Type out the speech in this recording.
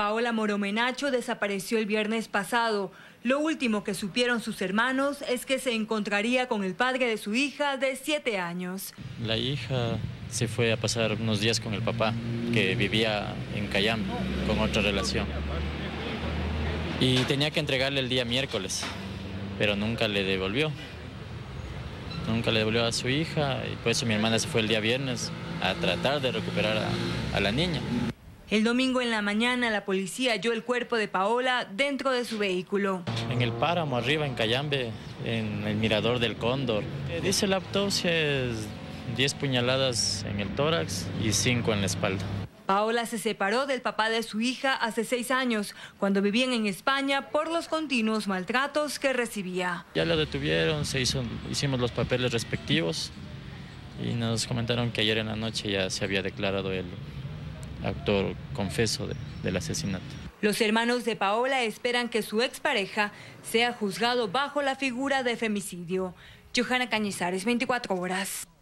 Paola Moromenacho desapareció el viernes pasado. Lo último que supieron sus hermanos es que se encontraría con el padre de su hija de 7 años. La hija se fue a pasar unos días con el papá, que vivía en Cayambe, con otra relación. Y tenía que entregarle el día miércoles, pero nunca le devolvió. Nunca le devolvió a su hija y por eso mi hermana se fue el día viernes a tratar de recuperar a la niña. El domingo en la mañana la policía halló el cuerpo de Paola dentro de su vehículo. En el páramo arriba en Cayambe, en el mirador del Cóndor. Dice la autopsia es 10 puñaladas en el tórax y 5 en la espalda. Paola se separó del papá de su hija hace 6 años, cuando vivían en España por los continuos maltratos que recibía. Ya la detuvieron, hicimos los papeles respectivos y nos comentaron que ayer en la noche ya se había declarado el autor confeso del asesinato. Los hermanos de Paola esperan que su expareja sea juzgado bajo la figura de femicidio. Johanna Cañizares, 24 horas.